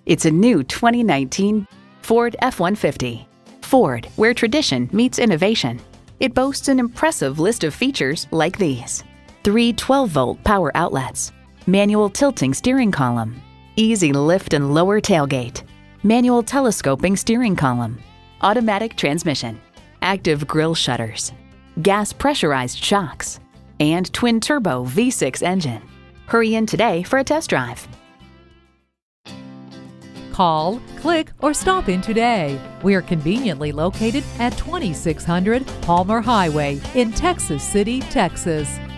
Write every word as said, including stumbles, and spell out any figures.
It's a new twenty nineteen Ford F one fifty. Ford, where tradition meets innovation. It boasts an impressive list of features like these: three twelve volt power outlets, manual tilting steering column, easy lift and lower tailgate, manual telescoping steering column, automatic transmission, active grille shutters, gas pressurized shocks, and twin-turbo V six engine. Hurry in today for a test drive. Call, click, or stop in today. We are conveniently located at twenty-six hundred Palmer Highway in Texas City, Texas.